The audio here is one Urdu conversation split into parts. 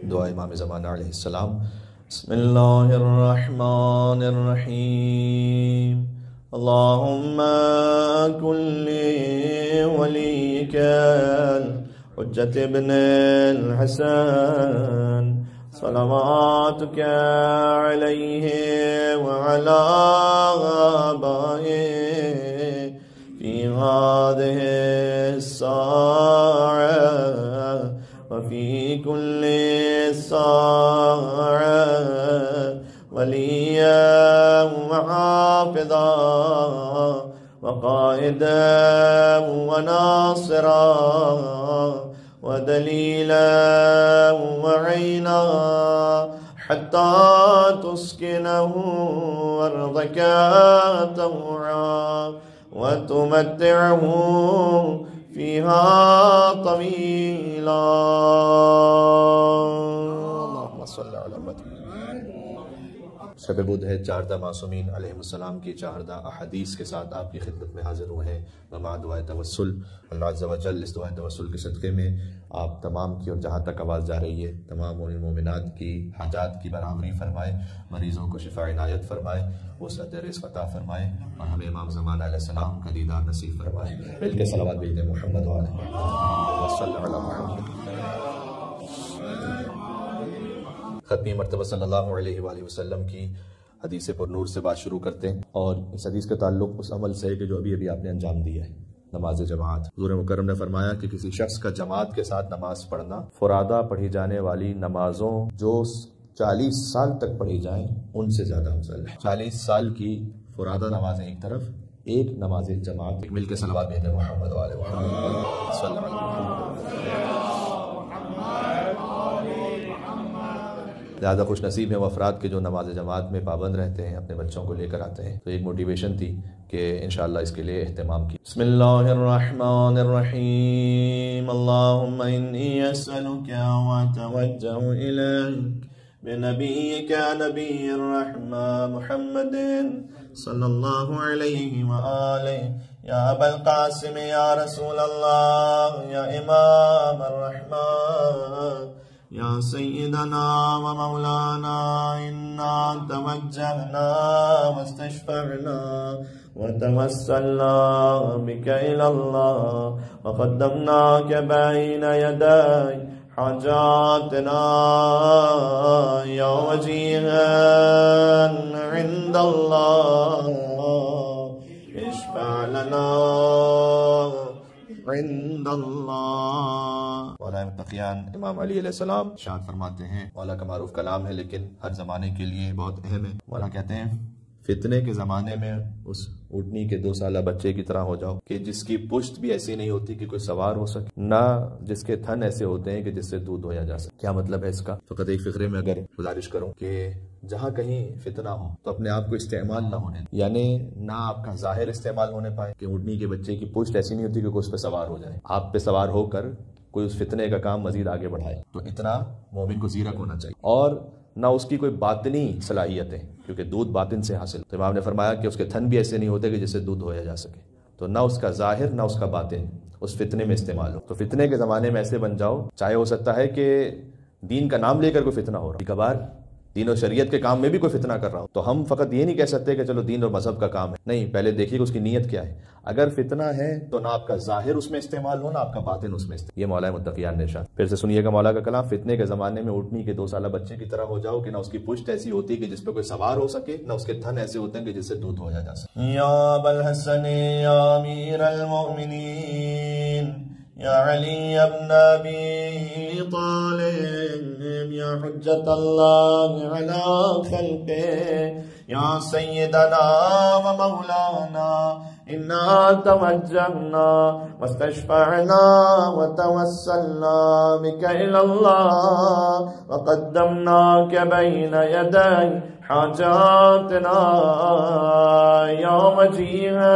دعا امام زمانہ علیہ السلام۔ بسم اللہ الرحمن الرحیم۔ اللہم کن ولیک الحجۃ ابن الحسن صلواتک علیہ وعلی آبائہ فی هذه الساعة وفي كل ساعة وليا وحافظا وقائدا وناصرا ودليلا وعينا حتى تسكنه أرضك طوعا وتمتعه فيها طويلا۔ اللهم صل على محمد۔ شب بدھ ہے، 14 معصومین علیہ السلام کی 14 احادیث کے ساتھ آپ کی خدمت میں حاضر ہوئے ہیں۔ وما دعائے توسل، اللہ عز و جل اس دعائے توسل کے صدقے میں آپ تمام کی اور جہاں تک آواز جا رہی ہے تمام مومنات کی حاجات کی برآمدی فرمائے، مریضوں کو شفا عنایت فرمائے، وسعت رزق عطا فرمائے، اور ہمیں امام زمانہ علیہ السلام کا دیدار نصیب فرمائے۔ مل کے صلوات بھیجیں محمد وعلی محمد علی محمد۔ ختمی مرتبہ صلی اللہ علیہ وآلہ وسلم کی حدیث پر نور سے بات شروع کرتے ہیں، اور اس حدیث کا تعلق اس عمل سے ہے کہ جو ابھی آپ نے انجام دیا ہے، نماز جماعت۔ حضور مکرم نے فرمایا کہ کسی شخص کا جماعت کے ساتھ نماز پڑھنا فرادہ پڑھی جانے والی نمازوں جو 40 سال تک پڑھی جائیں ان سے زیادہ افضل ہے۔ 40 سال کی فرادہ نمازیں ایک طرف، ایک نماز جماعت۔ مل کے صلوات بھیجیں محمد وعلی محمد صلی اللہ علیہ وسلم۔ زیادہ خوش نصیب ہیں وہ افراد کے جو نماز جماعت میں پابند رہتے ہیں، اپنے بچوں کو لے کر آتے ہیں۔ تو ایک موٹیویشن تھی کہ انشاءاللہ اس کے لیے اہتمام کی۔ بسم اللہ الرحمن الرحیم۔ اللہم انی اسألک واتوجہ الیک بنبیک نبی الرحمہ محمد صلی اللہ علیہ وآلہ، یا ابا القاسم یا رسول اللہ، یا امام الرحمہ، یا سیدنا و مولانا، انا توجہنا واستشفعنا وتوسلنا بک الی اللہ وقدمناک بین یدی حاجاتنا یا وجیہا عند اللہ اشفع لنا عند اللہ۔ مولا متقیان امام علی علیہ السلام ارشاد فرماتے ہیں، مولا کا معروف کلام ہے لیکن ہر زمانے کے لیے بہت اہم ہے۔ مولا کہتے ہیں فتنے کے زمانے میں اس اونٹنی کے 2 سالہ بچے کی طرح ہو جاؤ کہ جس کی پشت بھی ایسی نہیں ہوتی کہ کوئی سوار ہو سکے، نہ جس کے تھن ایسے ہوتے ہیں کہ جس سے دودھ دھویا جا سکے۔ کیا مطلب ہے اس کا؟ فقط ایک فقرے میں اگر گزارش کروں کہ جہاں کہیں فتنہ ہو تو اپنے آپ کو استعمال نہ ہونے، یعنی نہ آپ کا ظاہر استعمال ہونے پائے کہ اونٹنی کے بچے کی پشت ایسی نہیں ہوتی کہ کوئی اس پہ سوار ہو جائے، آپ پہ سوار ہو کر کوئی اس فتنے کا کام مزید آگے بڑھائے۔ تو اتنا مومن کو زیرک ہونا چاہیے، اور نہ اس کی کوئی باطنی صلاحیتیں، کیونکہ دودھ باطن سے حاصل۔ تو امام نے فرمایا کہ اس کے تھن بھی ایسے نہیں ہوتے کہ جس سے دودھ دھویا جا سکے، تو نہ اس کا ظاہر نہ اس کا باطن اس فتنے میں استعمال ہو۔ تو فتنے کے زمانے میں ایسے بن جاؤ، چاہے ہو سکتا ہے کہ دین کا نام لے کر کوئی فتنہ ہو رہا، کئی بار دین و شریعت کے کام میں بھی کوئی فتنہ کر رہا ہو، تو ہم فقط یہ نہیں کہہ سکتے کہ چلو دین اور مذہب کا کام ہے، نہیں، پہلے دیکھیے کہ اس کی نیت کیا ہے۔ اگر فتنہ ہے تو نہ آپ کا ظاہر اس میں استعمال ہو، نہ آپ کا باطن اس میں استعمال۔ یہ مولا متقیان نے ارشاد۔ پھر سے سنیے گا مولا کا کلام، فتنے کے زمانے میں اونٹنی کے 2 سالہ بچے کی طرح ہو جاؤ کہ نہ اس کی پشت ایسی ہوتی کہ جس پہ کوئی سوار ہو سکے، نہ اس کے تھن ایسے ہوتے ہیں کہ جس سے دودھ دھویا جا سکے۔ یا ابا الحسن یا امیر المؤمنین، یا علی ابن ابی طالب، یا حجت اللہ علی خلقہ، یا سیدنا و مولانا، انا توجہنا واستشفعنا وتوسلنا بک الی اللہ وقدمناک بین یدی حاجاتنا یا وجیہا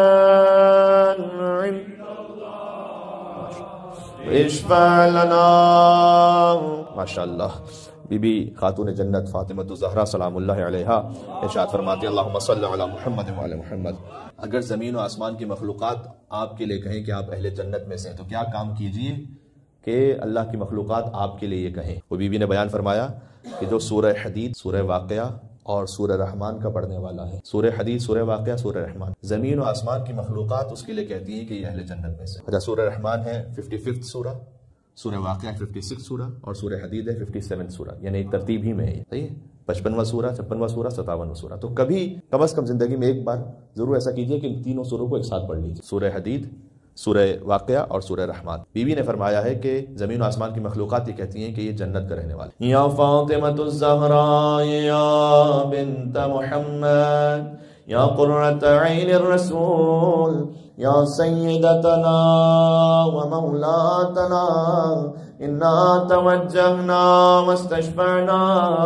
اشفع لنا۔ ماشاءاللہ بی بی خاتون جنت فاطمہ الزہرا سلام اللہ علیہا ارشاد فرماتی اللہم صلی علی محمد وعلی محمد۔ اگر زمین و آسمان کی مخلوقات آپ کے لیے کہیں کہ آپ اہل جنت میں سے ہیں تو کیا کام کیجئے کہ اللہ کی مخلوقات آپ کے لیے یہ کہیں. وہ بی بی نے بیان فرمایا کہ جو سورہ حدید، سورہ واقعہ اور سورہ رحمان کا پڑھنے والا ہے، سورہ حدید، سورہ واقعہ، سورہ رحمان، زمین و آسمان کی مخلوقات اس کے لیے کہتی ہیں کہ یہ اہل جنت میں سے. اچھا، سورہ رحمان ہے 55 سورہ، سورہ واقعہ 56 سورہ اور سورہ حدید ہے 57 سورہ، یعنی ایک ترتیب ہی میں ہے. صحیح ہے، 55واں سورہ، 56واں سورہ، 57واں سورہ. تو کبھی کم از کم زندگی میں ایک بار ضرور ایسا کیجئے کہ ان تینوں سوروں کو ایک ساتھ پڑھ لیجیے، سورہ حدید، سورہ واقعہ اور سورہ رحمان. بی بی نے فرمایا ہے کہ زمین و آسمان کی مخلوقات یہ کہتی ہیں کہ یہ جنت کا رہنے والا. یا فاطمۃ الزہراء یا بنت محمد یا قرۃ عین الرسول یا سیدتنا و مولاتنا انا توجہنا واستشفعنا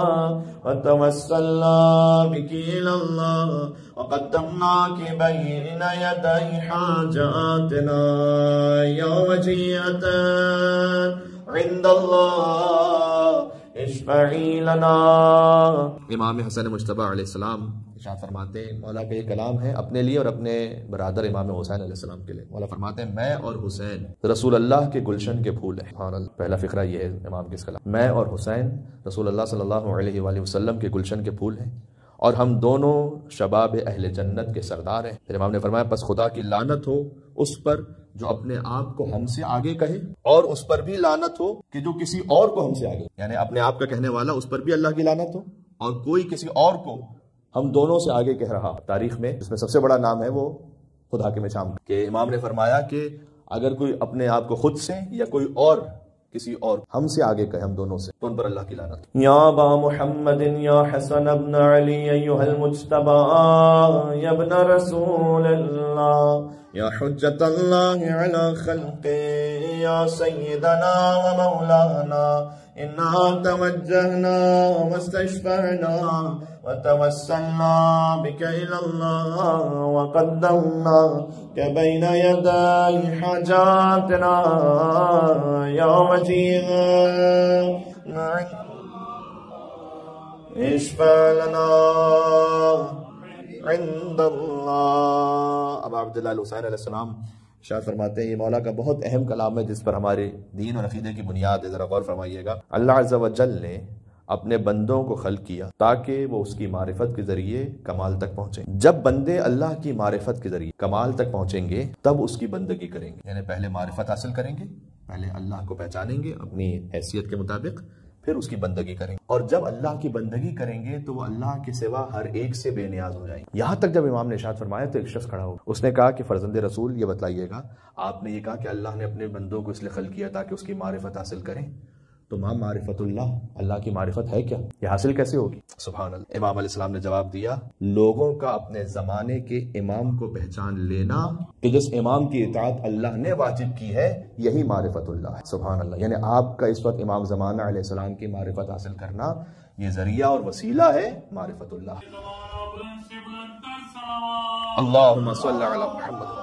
وتوسلنا بک الی اللہ وقدمناک بین یدی حاجاتنا یا وجیہۃ عند اللہ اشفعی لنا. امام حسن مجتبی علیہ السلام ارشاد فرماتے ہیں، مولا کا یہ کلام ہے اپنے لیے اور اپنے برادر امام حسین علیہ السلام کے لیے. مولا فرماتے ہیں میں اور حسین رسول اللہ کے گلشن کے پھول ہیں. سبحان اللہ. پہلا فقرہ یہ ہے امام کے اس کلام، میں اور حسین رسول اللہ صلی اللہ علیہ وآلہ وسلم کے گلشن کے پھول ہیں اور ہم دونوں شباب اہل جنت کے سردار ہیں. پھر امام نے فرمایا پس خدا کی لعنت ہو اس پر جو اپنے آپ کو ہم سے آگے کہے، اور اس پر بھی لعنت ہو کہ جو کسی اور کو ہم سے آگے، یعنی اپنے آپ کا کہنے والا، اس پر بھی اللہ کی لعنت ہو، اور کوئی کسی اور کو ہم دونوں سے آگے کہہ رہا. تاریخ میں اس میں سب سے بڑا نام ہے وہ خود حاکم شام کہ امام نے فرمایا کہ اگر کوئی اپنے آپ کو خود سے یا کوئی اور کسی اور ہم سے آگے کہے، ہم دونوں سے، تو ان پر اللہ کی لعنت. یا با محمد یا حسن ابن علی ایھا المجتبی یا ابن رسول اللہ یا حجت اللہ علی خلقہ یا سیدنا و مولانا انا توجہنا واستشفعنا وتوسلنا بک الی اللہ وقدمناک بین یدی حاجاتنا یا وجیہا اشفع لنا عند اللہ. اب عبداللہ الحسین علیہ السلام ارشاد فرماتے ہیں یہ مولا کا بہت اہم کلام ہے جس پر ہمارے دین اور عقیدے کی بنیاد ہے. ذرا غور فرمائیے گا. اللہ عز و جل نے اپنے بندوں کو خلق کیا تاکہ وہ اس کی معرفت کے ذریعے کمال تک پہنچیں. جب بندے اللہ کی معرفت کے ذریعے کمال تک پہنچیں گے تب اس کی بندگی کریں گے. یعنی پہلے معرفت حاصل کریں گے، پہلے اللہ کو پہچانیں گے اپنی حیثیت کے مطابق، پھر اس کی بندگی کریں گے. اور جب اللہ کی بندگی کریں گے تو وہ اللہ کے سوا ہر ایک سے بے نیاز ہو جائیں گے. یہاں تک جب امام نے ارشاد فرمایا تو ایک شخص کھڑا ہو، اس نے کہا کہ فرزند رسول یہ بتلائیے گا، آپ نے یہ کہا کہ اللہ نے اپنے بندوں کو اس لیے خلق کیا تاکہ اس کی معرفت حاصل کریں، تو ماں معرفت اللہ کی معرفت ہے کیا؟ یہ حاصل کیسے ہوگی؟ سبحان اللہ. امام علیہ السلام نے جواب دیا لوگوں کا اپنے زمانے کے امام کو پہچان لینا کہ جس امام کی اطاعت اللہ نے واجب کی ہے یہی معرفت اللہ ہے. سبحان اللہ. یعنی آپ کا اس وقت امام زمانہ علیہ السلام کی معرفت حاصل کرنا یہ ذریعہ اور وسیلہ ہے معرفت اللہ. اللہم صل علی محمد.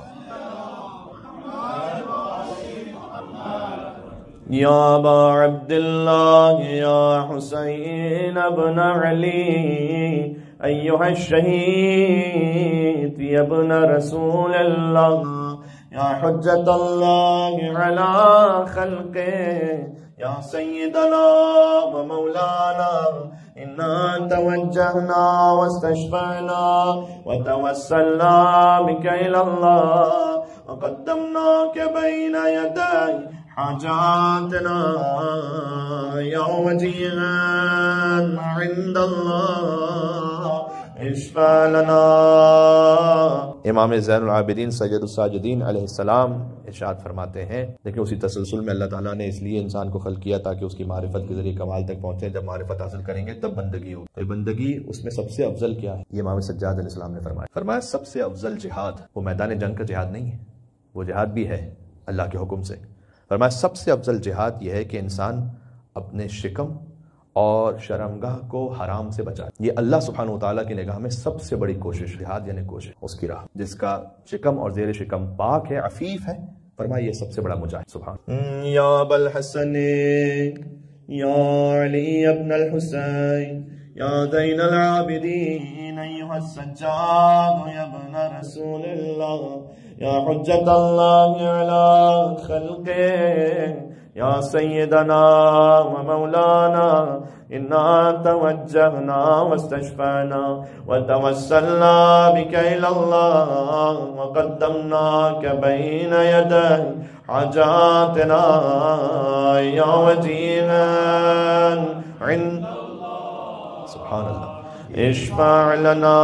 یا ابا عبداللہ یا حسین ابن علی ایھا الشہید یا ابن رسول اللہ یا حجت اللہ علی خلقہ یا سیدنا و مولانا انا توجہنا واستشفعنا وتوسلنا بک الی اللہ وقدمناک بین یدی حاجاتنا یا وجیہا عند اللہ اشفع لنا. امام زین العابدین سید الساجدین علیہ السلام ارشاد فرماتے ہیں، لیکن اسی تسلسل میں اللہ تعالیٰ نے اس لیے انسان کو خلق کیا تاکہ اس کی معرفت کے ذریعے کمال تک پہنچے. جب معرفت حاصل کریں گے تب بندگی ہوگی. بندگی اس میں سب سے افضل کیا ہے؟ یہ امام سجاد علیہ السلام نے فرمایا سب سے افضل جہاد وہ میدان جنگ کا جہاد نہیں ہے، وہ جہاد بھی ہے اللہ کے حکم سے. فرمایا سب سے افضل جہاد یہ ہے کہ انسان اپنے شکم اور شرمگاہ کو حرام سے بچائے. یہ اللہ سبحانہ وتعالیٰ کی نگاہ میں سب سے بڑی کوشش. جہاد یعنی کوشش اس کی راہ جس کا شکم اور زیر شکم پاک ہے، عفیف ہے. فرمایا یہ سب سے بڑا مجاہد. سبحان. یا ابا الحسن یا علی ابن الحسین یا زین العابدین ایھا السجاد یا ابن رسول اللہ یا حجت اللہ علی خلقہ یا سیدنا و مولانا انا توجہنا واستشفعنا وتوسلنا بک الی اللہ وقدمناک بین یدی حاجاتنا یا وجیہا عند سبحان اللہ اشفع لنا۔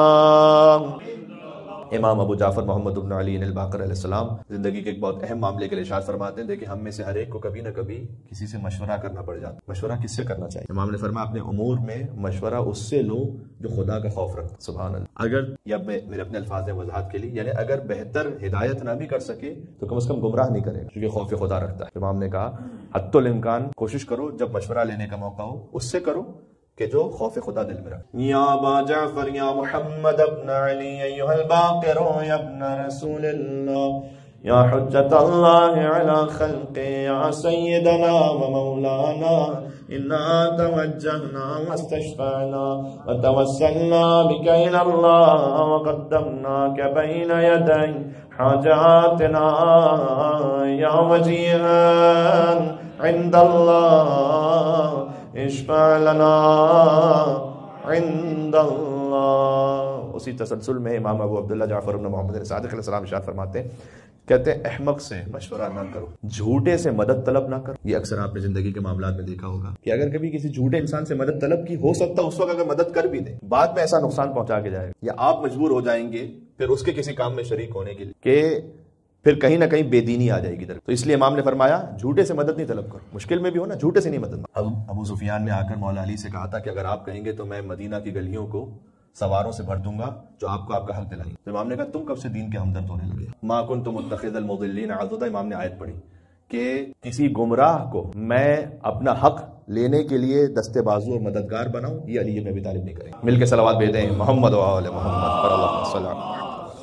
امام ابو جعفر محمد بن علی الباقر علیہ السلام زندگی کے ایک بہت اہم معاملے کے لیے ارشاد فرماتے ہیں، دیکھیں ہم میں سے ہر ایک کو کبھی نہ کبھی کسی سے مشورہ کرنا پڑ جاتا ہے۔ مشورہ کس سے کرنا چاہیے؟ امام نے فرمایا اپنے امور میں مشورہ اس سے لو جو خدا کا خوف رکھتا۔ سبحان اللہ۔ اگر یا میرے اپنے الفاظ میں وضاحت کے لیے، یعنی اگر بہتر ہدایت نہ بھی کر سکے تو کم از کم گمراہ نہیں کرے کیونکہ خوف خدا رکھتا ہے۔ امام نے کہا حتی الامکان کوشش کرو جب مشورہ لینے کا موقع ہو اس سے کرو کہ جو خوف خدا دل میں رکھے۔ یا ابا جعفر یا محمد ابن علی ایھا الباقر یا ابن رسول اللہ یا حجت اللہ علی خلقہ یا سیدنا و مولانا انا توجہنا واستشفعنا وتوسلنا بک الی اللہ وقدمناک بین یدی حاجاتنا یا وجیہا عند اللہ اشفع لنا عند اللہ۔ اسی تسلسل میں امام ابو عبداللہ جعفر بن محمد صادق علیہ السلام ارشاد فرماتے ہیں، کہتے ہیں احمق سے مشورہ نہ کرو، جھوٹے سے مدد طلب نہ کرو۔ یہ اکثر آپ نے زندگی کے معاملات میں دیکھا ہوگا کہ اگر کبھی کسی جھوٹے انسان سے مدد طلب کی، ہو سکتا اس وقت اگر مدد کر بھی دے بعد میں ایسا نقصان پہنچا کے جائے گا یا آپ مجبور ہو جائیں گے پھر اس کے کسی کام میں شریک ہونے کے لیے کہ پھر کہیں نہ کہیں بے دینی آ جائے گی۔ تو اس لیے امام نے فرمایا جھوٹے سے مدد نہیں طلب کرو، مشکل میں بھی ہو نا جھوٹے سے نہیں مدد۔ ابو سفیان نے آ کر مولا علی سے کہا تھا کہ اگر آپ کہیں گے تو میں مدینہ کی گلیوں کو سواروں سے بھر دوں گا جو آپ کو آپ کا حق دلائیں۔ تو امام نے کہا تم کب سے دین کے ہمدرد ہونے لگے؟ ما کنت متخذ المضلین عضدا۔ امام نے آیت پڑھی کہ کسی گمراہ کو میں اپنا حق لینے کے لیے دستے بازو اور مددگار بناؤں، یہ علی بن ابی طالب نہیں کریں۔ مل کے صلوات بھیجیں محمد و آل محمد پر اللہ صلی اللہ۔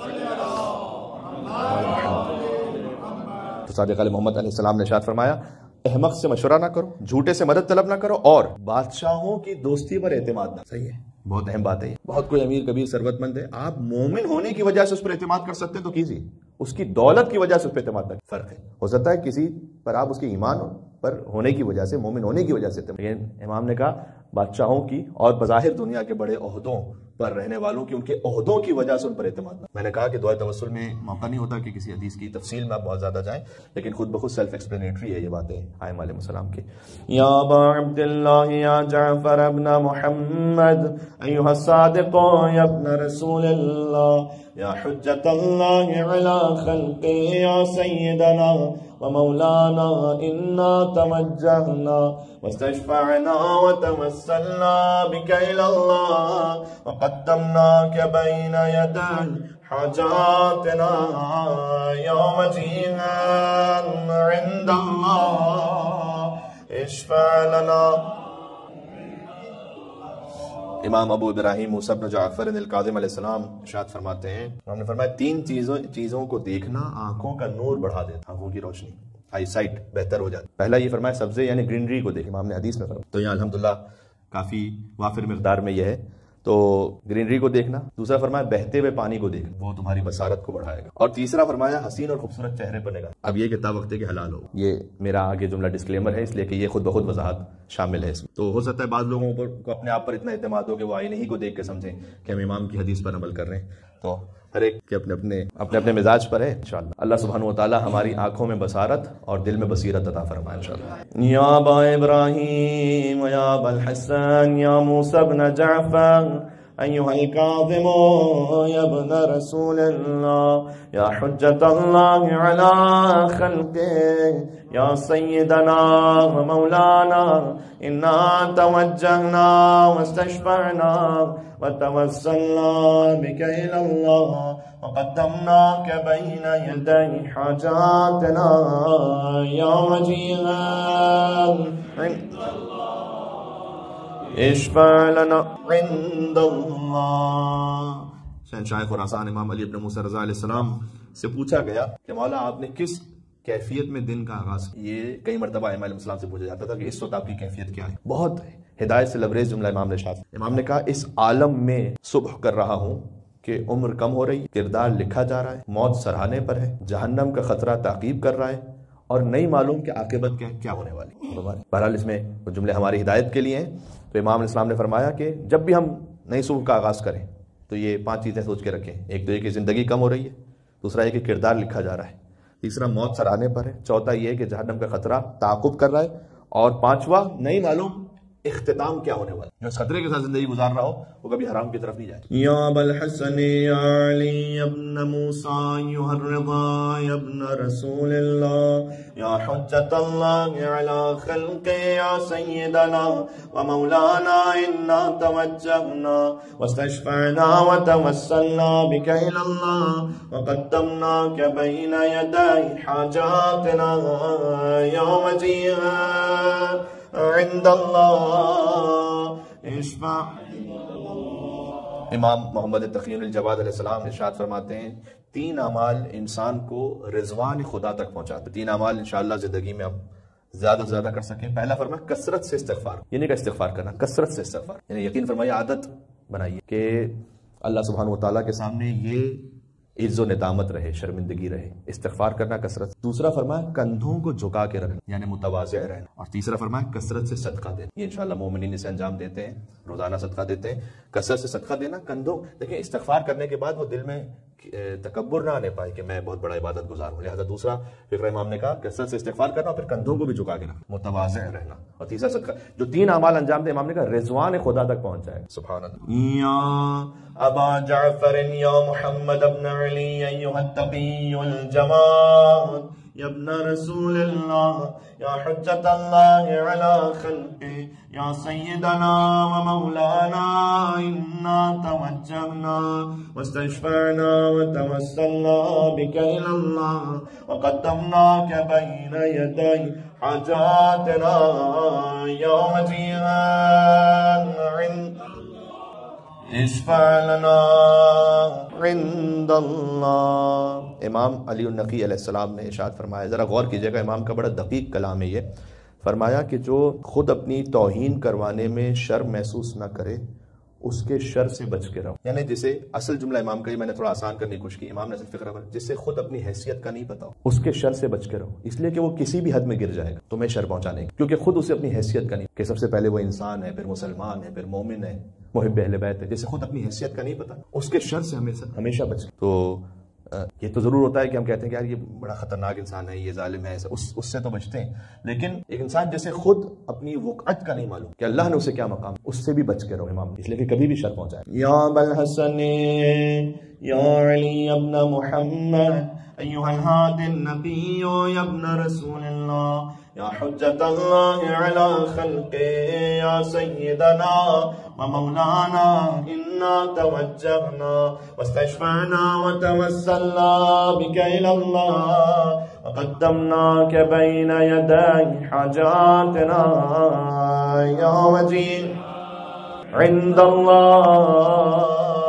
صادق علیہ محمد علیہ السلام نے ارشاد فرمایا احمق سے مشورہ نہ کرو، جھوٹے سے مدد طلب نہ کرو، اور بادشاہوں کی دوستی پر اعتماد نہ۔ صحیح ہے، بہت اہم بات ہے۔ بہت کوئی امیر کبیر ثروت مند ہے، آپ مومن ہونے کی وجہ سے اس پر اعتماد کر سکتے ہیں تو کیجیے، اس کی دولت کی وجہ سے اس پر اعتماد نہ۔ فرق ہے، ہو سکتا ہے کسی پر آپ اس کے ایمان پر ہونے کی وجہ سے، مومن ہونے کی وجہ سے، لیکن امام نے کہا بادشاہوں کی اور بظاہر دنیا کے بڑے عہدوں پر رہنے والوں کی ان کے عہدوں کی وجہ سے ان پر اعتماد نہ۔ میں نے کہا کہ دعائے توسل میں موقع نہیں ہوتا کہ کسی حدیث کی تفصیل میں آپ بہت زیادہ جائیں، لیکن خود بخود سیلف ایکسپلینیٹری ہے یہ باتیں ائمہ علیہ السلام کی۔ یا ابا عبداللہ یا جعفر ابن محمد ایھا الصادق یا ابن رسول اللہ یا حجت اللہ علی خلقہ یا سیدنا ومولانا انا توجہنا واستشفعنا وتوسلنا بک الی اللہ وقدمناک بین یدی حاجاتنا یا وجیہا عند اللہ اشفع لنا۔ امام ابو ابراہیم موسیٰ بن جعفر الکاظم علیہ السلام ارشاد فرماتے ہیں، انہوں نے فرمایا تین چیزوں کو دیکھنا آنکھوں کا نور بڑھا دیتا، آنکھوں کی روشنی، آئی سائٹ بہتر ہو جاتی۔ پہلا یہ فرمایا سبزے یعنی گرینری کو دیکھ، امام نے حدیث میں فرمایا، تو یہاں الحمدللہ کافی وافر مقدار میں یہ ہے، تو گرینری کو دیکھنا۔ دوسرا فرمایا بہتے ہوئے پانی کو دیکھنا، وہ تمہاری بصارت کو بڑھائے گا۔ اور تیسرا فرمایا حسین اور خوبصورت چہرے پر نگاہ۔ اب یہ کتاب وقت کے حلال ہو، یہ میرا آگے جملہ ڈسکلیمر ہے اس لیے کہ یہ خود بخود وضاحت شامل ہے اس میں۔ تو ہو سکتا ہے بعض لوگوں کو اپنے آپ پر اتنا اعتماد ہو کہ وہ آئینے ہی کو دیکھ کے سمجھیں کہ ہم امام کی حدیث پر عمل کر رہے ہیں، تو ہر ایک کے اپنے مزاج پر ہے انشاءاللہ۔ اللہ سبحانہ و تعالی ہماری آنکھوں میں بصارت اور دل میں بصیرت عطا فرمائے انشاءاللہ۔ یا ابا ابراہیم یا ابا الحسن یا موسیٰ بن جعفر ایھا الکاظم یا ابن رسول اللہ یا حجت اللہ علی خلقہ یا سیدنا و مولانا انا توجہنا واستشفعنا وتوسلنا بک الی اللہ وقدمناک بین یدی حاجاتنا یا وجیہا اشفع لنا عند اللہ۔ شہنشاہ خراسان امام علی بن موسیٰ رضا علیہ السلام سے پوچھا گیا کہ مولا آپ نے کس کیفیت میں دن کا آغاز کیا؟ یہ کئی مرتبہ امام علیہ السلام سے پوچھا جاتا تھا کہ اس وقت آپ کی کیفیت کیا ہے؟ بہت ہدایت سے لبریز جملہ امام نے شاہ۔ امام نے کہا اس عالم میں صبح کر رہا ہوں کہ عمر کم ہو رہی، کردار لکھا جا رہا ہے، موت سراہنے پر ہے، جہنم کا خطرہ تعقیب کر رہا ہے، اور نہیں معلوم کہ عاقبت کیا ہونے والی. بہرحال اس میں وہ جملے ہماری ہدایت کے لیے ہیں. تو امام علیہ السلام نے فرمایا کہ جب بھی ہم نئی صبح کا آغاز کریں تو یہ 5 چیزیں سوچ کے رکھیں. ایک تو یہ کہ زندگی کم ہو رہی ہے، دوسرا یہ کہ کردار لکھا جا رہا ہے، تیسرا موت سر آنے پر ہے، چوتھا یہ کہ جہنم کا خطرہ تعاقب کر رہا ہے، اور پانچواں نہیں معلوم اختتام کیا ہونے والا. جو اس خطرے کے ساتھ زندگی گزار رہا ہو وہ کبھی حرام کی طرف نہیں جائے. یا ابا الحسن یا علی ابن موسیٰ ایھا الرضا یا ابن رسول اللہ یا حجت اللہ علی خلق یا سیدنا ومولانا انا توجہنا واستشفعنا وتوسلنا بک الی اللہ وقدمناک بین یدی حاجاتنا یوم جیہا عند اللہ اشفع. امام محمد تقی الجواد علیہ السلام ارشاد فرماتے ہیں 3 اعمال انسان کو رضوان خدا تک پہنچاتے. 3 اعمال انشاءاللہ زندگی میں ہم زیادہ سے زیادہ کر سکیں. پہلا فرمایا کثرت سے استغفار، یعنی کہ استغفار کرنا، کثرت سے استغفار، یعنی یقین فرمائیے عادت بنائیے کہ اللہ سبحانہ و تعالیٰ کے سامنے یہ عز و ندامت رہے، شرمندگی رہے، استغفار کرنا کثرت. دوسرا فرمایا کندھوں کو جھکا کے رکھنا، یعنی متواضع رہنا. اور تیسرا فرمایا کثرت سے صدقہ دینا. یہ انشاءاللہ مومنین اسے انجام دیتے ہیں، روزانہ صدقہ دیتے ہیں. کثرت سے صدقہ دینا، کندھوں دیکھیں استغفار کرنے کے بعد وہ دل میں تکبر نہ آنے پائے کہ میں بہت بڑا عبادت گزار ہوں. لہذا دوسرا فکر امام نے کہا کثرت سے استغفار کرنا، اور پھر کندھوں کو بھی جھکا کے رکھنا، متواضع رہنا. اور تیسرا صدقہ. جو 3 اعمال انجام دے امام نے کہا رضوان خدا تک پہنچ جائے. سبحان اللہ. یا ابا جعفر یا محمد ابن علی ایھا التقی الجواد یا ابن رسول اللہ یا حجت اللہ علی خلقہ یا سیدنا و مولانا انا توجہنا واستشفعنا وتوسلنا بک الی اللہ وقدمناک بین یدی حاجاتنا یوم جیہا اشفع لنا عند اللہ. امام علی النقی علیہ السلام نے ارشاد فرمایا، ذرا غور کیجئے گا، امام کا بڑا دقیق کلام ہے یہ. فرمایا کہ جو خود اپنی توہین کروانے میں شرم محسوس نہ کرے اس کے شر سے بچ کے رہو. یعنی جسے اصل جملہ امام کا ہی میں نے تھوڑا آسان کرنے کی کوشش کی. امام نے اصل فکر جس سے خود اپنی حیثیت کا نہیں پتا ہو اس کے شر سے بچ کے رہو، اس لیے کہ وہ کسی بھی حد میں گر جائے گا تمہیں شر پہنچانے کی، کیونکہ خود اسے اپنی حیثیت کا نہیں کہ سب سے پہلے وہ انسان ہے، پھر مسلمان ہے، پھر مومن ہے، محب اہل بیت ہے. جسے خود اپنی حیثیت کا نہیں پتا اس کے شر سے ہمیشہ بچ. تو یہ تو ضرور ہوتا ہے کہ ہم کہتے ہیں کہ یار یہ بڑا خطرناک انسان ہے، یہ ظالم ہے، اس سے تو بچتے ہیں. لیکن ایک انسان جیسے خود اپنی وقعت کا نہیں معلوم کہ اللہ نے اسے کیا مقام، اس سے بھی بچ کے رہو امام، اس لیے کہ کبھی بھی شر پہنچائے. یا ابا الحسن یا علی ابن محمد ایھا الہادی النبی یا ابن رسول اللہ یا حجت اللہ علی خلقہ یا سیدنا و مولانا انا توجہنا واستشفعنا وتوسلنا بک الی اللہ وقدمناک بین یدی حاجاتنا یوم جیہا عند اللہ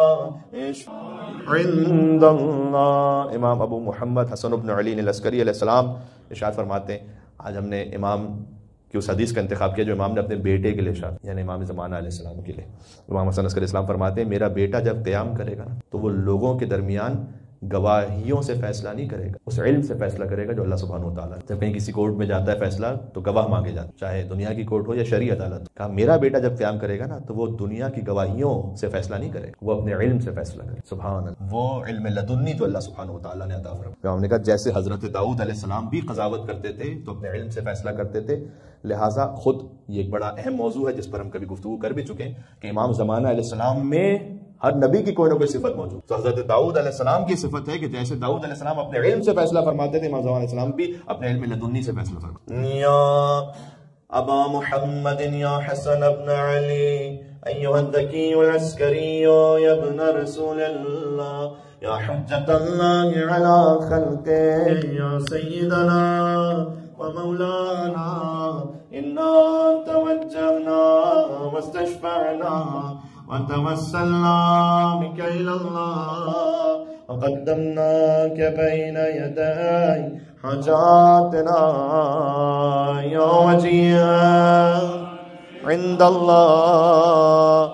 عند اللہ. امام ابو محمد حسن بن علی العسکری علیہ السلام ارشاد فرماتے ہیں، آج ہم نے امام کی اس حدیث کا انتخاب کیا جو امام نے اپنے بیٹے کے لیے ارشاد، یعنی امام زمانہ علیہ السلام کے لیے. امام حسن عسکری السلام فرماتے ہیں میرا بیٹا جب قیام کرے گا تو وہ لوگوں کے درمیان گواہیوں سے فیصلہ نہیں کرے گا، اس علم سے فیصلہ کرے گا جو اللہ سبحانہ و تعالیٰ. جب کہیں کسی کورٹ میں جاتا ہے فیصلہ تو گواہ مانگے جاتے، چاہے دنیا کی کورٹ ہو یا شرعی عدالت. کہا میرا بیٹا جب قیام کرے گا نا تو وہ دنیا کی گواہیوں سے فیصلہ نہیں کرے گا، وہ اپنے علم سے فیصلہ کرے. سبحان اللہ. وہ علم لدنی تو اللہ سبحانہ و تعالیٰ نے عطا فرمایا. ہم نے کہا جیسے حضرت داؤد علیہ السلام بھی قضاوت کرتے تھے تو اپنے علم سے فیصلہ کرتے تھے، لہٰذا خود یہ ایک بڑا اہم موضوع ہے جس پر ہم کبھی گفتگو کر بھی چکے ہیں کہ امام زمانہ علیہ السلام میں ہر نبی کی کوئی نہ کوئی صفت موجود. تو حضرت داؤد علیہ السلام کی صفت ہے کہ جیسے داؤد علیہ السلام اپنے علم سے فیصلہ فرماتے تھے، امام زمان علیہ السلام بھی اپنے علم لدنی سے فیصلہ فرماتے. یا ابا محمد یا حسن ابن علی ایھا الذکی العسکری یا ابن رسول اللہ یا حجت اللہ علی خلقہ یا سیدنا و مولانا انا توجہنا واستشفعنا وتوسلنا بك إلى الله وقدمناك بين يدي حاجاتنا يوم جيئا عند الله.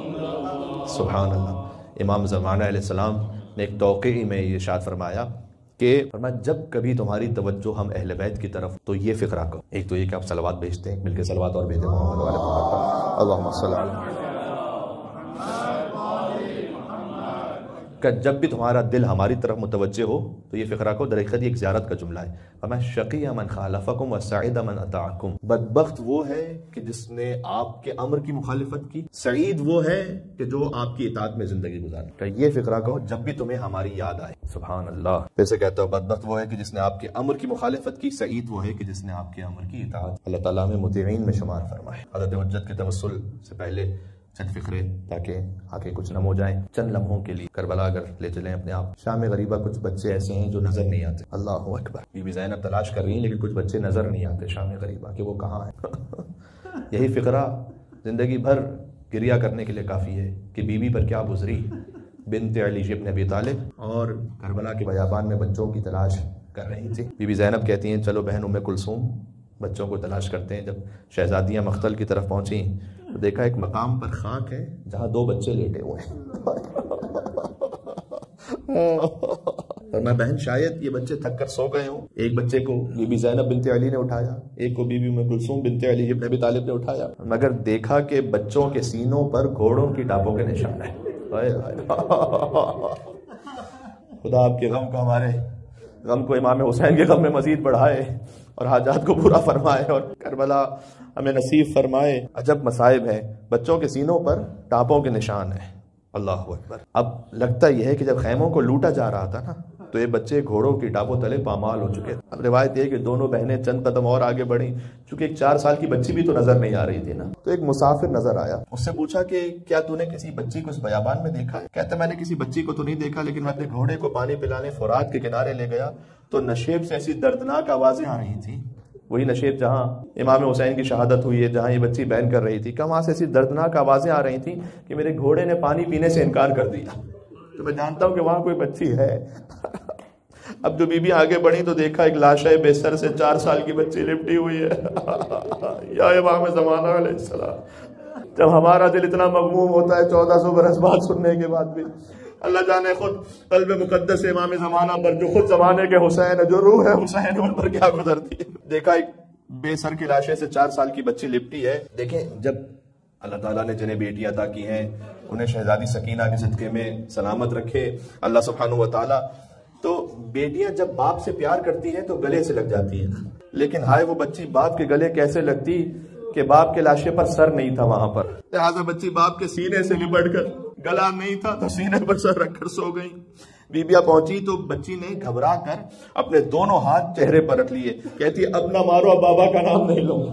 سبحان اللہ. امام زمانہ علیہ السلام نے ایک توقیعی میں یہ ارشاد فرمایا کہ فرمایا جب کبھی تمہاری توجہ ہم اہل بیت کی طرف تو یہ فقرہ کرو. ایک تو یہ کہ آپ صلوات بھیجتے ہیں، مل کے صلوات اور بھیجیں محمد والے محمد پر، اللہم صلی علی کہ جب بھی تمہارا دل ہماری طرف متوجہ ہو تو یہ فقرہ کو. در حقیقت ایک زیارت کا جملہ ہے. فرمایا شقی من خالفکم وسعید من اطاعکم، بدبخت وہ ہے کہ جس نے آپ کے امر کی مخالفت کی، سعید وہ ہے کہ جو آپ کی اطاعت میں زندگی گزارے. کہ یہ فقرہ کہو جب بھی تمہیں ہماری یاد آئے. سبحان اللہ. پھر سے کہتا ہوں بدبخت وہ ہے کہ جس نے آپ کے امر کی مخالفت کی، سعید وہ ہے کہ جس نے آپ کے امر کی اطاعت. اللہ تعالیٰ ہمیں مطیعین میں شمار فرمائے. حضرت حجت کے توسل سے پہلے چند فقرے تاکہ آگے کچھ نم ہو جائیں. چند لمحوں کے لیے کربلا اگر لے چلیں اپنے آپ. شام غریبہ کچھ بچے ایسے ہیں جو نظر نہیں آتے. اللہ اکبر. بی بی زینب تلاش کر رہی ہیں لیکن کچھ بچے نظر نہیں آتے شام غریبہ کہ وہ کہاں ہیں. یہی فقرہ زندگی بھر گریہ کرنے کے لیے کافی ہے کہ بی بی پر کیا گزری بنت علی ابن ابی طالب، اور کربلا کے بیابان میں بچوں کی تلاش کر رہی تھی. بی بی زینب کہتی ہیں چلو بہن ام کلثوم بچوں کو تلاش کرتے ہیں. جب شہزادیاں مقتل کی طرف پہنچیں تو دیکھا ایک مقام پر خاک ہے جہاں 2 بچے لیٹے ہوئے ہیں. اور میں بہن شاید یہ بچے تھک کر سو گئے ہوں. ایک بچے کو بی بی زینب بنت علی نے اٹھایا، ایک کو بی بی ام کلثوم بنت علی ابن ابی طالب نے اٹھایا، مگر دیکھا کہ بچوں کے سینوں پر گھوڑوں کی ٹاپوں کے نشان ہیں. خدا آپ کے غم کو، ہمارے غم کو امام حسین کے غم میں مزید بڑھائے اور حاجات کو پورا فرمائے اور کربلا ہمیں نصیب فرمائے. عجب مصائب ہے، بچوں کے سینوں پر ٹاپوں کے نشان ہیں. اللہ اکبر. اب لگتا یہ ہے کہ جب خیموں کو لوٹا جا رہا تھا نا تو یہ بچے گھوڑوں کی ٹاپوں تلے پامال ہو چکے. اب روایت یہ کہ دونوں بہنیں چند قدم اور آگے بڑھیں، چونکہ ایک 4 سال کی بچی بھی تو نظر نہیں آ رہی تھی نا. تو ایک مسافر نظر آیا، اس سے پوچھا کہ کیا تو نے کسی بچی کو اس بیابان میں دیکھا ہے؟ کہتا میں نے کسی بچی کو تو نہیں دیکھا، لیکن میں اپنے گھوڑے کو پانی پلانے فرات کے کنارے لے گیا تو نشیب سے ایسی دردناک آوازیں آ رہی تھیں. وہی نشیب جہاں امام حسین کی شہادت ہوئی ہے، جہاں یہ بچی بیان کر رہی تھی، کہ وہاں سے ایسی دردناک آوازیں آ رہی تھیں کہ میرے گھوڑے نے پانی پینے سے انکار کر دیا. تو میں جانتا ہوں کہ وہاں کوئی بچی ہے. اب جو بی بی آگے بڑھی تو دیکھا ایک لاشے بے سر سے 4 سال کی بچی لپٹی ہوئی ہے. یا امام زمانہ علیہ السلام. جب ہمارا دل اتنا مغموم ہوتا ہے 1400 برس بعد سننے کے بعد بھی، اللہ جانے خود قلب مقدس امام زمانہ پر جو خود زمانے کے حسین ہے، جو روح ہے حسین، ان پر کیا گزرتی ہے. دیکھا ایک بے سر کی لاشے سے 4 سال کی بچی لپٹی ہے. دیکھیں جب اللہ تعالیٰ نے جنہیں بیٹی عطا کی ہیں انہیں شہزادی سکینہ کے صدقے میں سلامت رکھے اللہ سبحانہ و تعالیٰ. تو بیٹیاں جب باپ سے پیار کرتی ہیں تو گلے سے لگ جاتی ہیں، لیکن ہائے وہ بچی باپ کے گلے کیسے لگتی کہ باپ کے لاشے پر سر نہیں تھا وہاں پر. لہٰذا بچی باپ کے سینے سے لپٹ کر، گلا نہیں تھا تو سینے پر سر رکھ کر سو گئی. بیبیاں پہنچی تو بچی نے گھبرا کر اپنے دونوں ہاتھ چہرے پر رکھ لیے. کہتی اب نہ مارو، اب بابا کا نام نہیں لوں.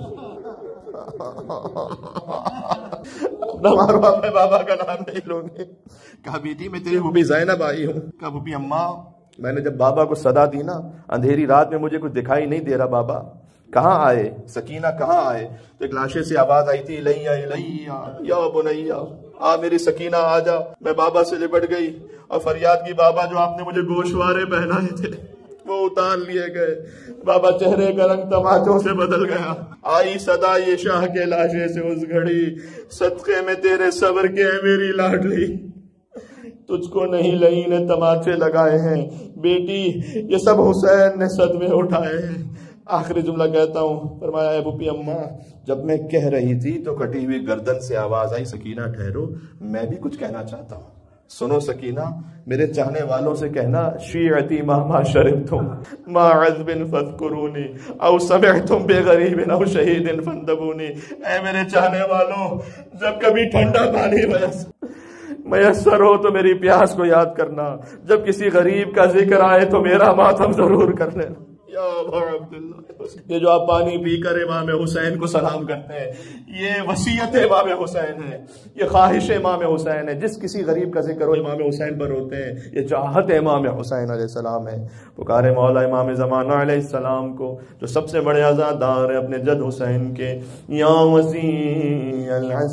اب نہ مارو، اب میں بابا کا نام نہیں لوں گی. کہا بیٹی میں تیری بھوبی زینب آئی ہوں. کہا بھوبی اماں میں نے جب بابا کو صدا دی نا اندھیری رات میں مجھے کچھ دکھائی نہیں دے رہا. بابا کہاں آئے؟ سکینہ کہاں آئے؟ تو ایک لاشے سے آواز آئی تھی لیا لیا یا بنیا، آ میری سکینہ آ جا. میں بابا سے لپٹ گئی اور فریاد کی بابا جو آپ نے مجھے گوشوارے پہنائے تھے وہ اتار لیے گئے. بابا چہرے کا رنگ تماچوں سے بدل گیا. آئی صدا یہ شاہ کے لاشے سے اس گھڑی، صدقے میں تیرے صبر کے میری لاڈلی، تجھ کو نہیں لئی نے تماچے لگائے ہیں. بیٹی یہ سب حسین نے صدمے اٹھائے ہیں. آخری جملہ کہتا ہوں. فرمایا اے بھوپی اماں جب میں کہہ رہی تھی تو کٹی ہوئی گردن سے آواز آئی سکینہ ٹھہرو، میں بھی کچھ کہنا چاہتا ہوں. سنو سکینہ، میرے چاہنے والوں سے کہنا شیعتی مہما شربتم ما عذب فاذکرونی او سمعتم بغریب او شہید فاندبونی. اے میرے چاہنے والوں، جب کبھی ٹھنڈا پانی میسر ہو تو میری پیاس کو یاد کرنا، جب کسی غریب کا ذکر آئے تو میرا ماتم ضرور کر لینا. یا ابا عبداللہ، یہ جو آپ پانی پی کر امام حسین کو سلام کرتے ہیں یہ وصیت امام حسین ہے، یہ خواہش امام حسین ہے. جس کسی غریب کا ذکر ہو امام حسین پر ہوتے ہیں، یہ چاہت امام حسین علیہ السلام ہے. پکارے مولا امام زمانہ علیہ السلام کو جو سب سے بڑے عزادار ہیں اپنے جد حسین کے. یا وسیع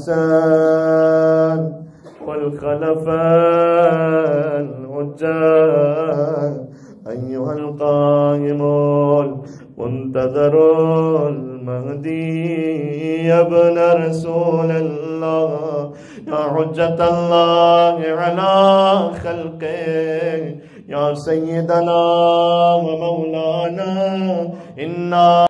الحسن والخلف الحجاج أيها القائم المنتظر المهدي يا ابن رسول الله يا حجة الله على خلقه یا سیدنا و مولانا انا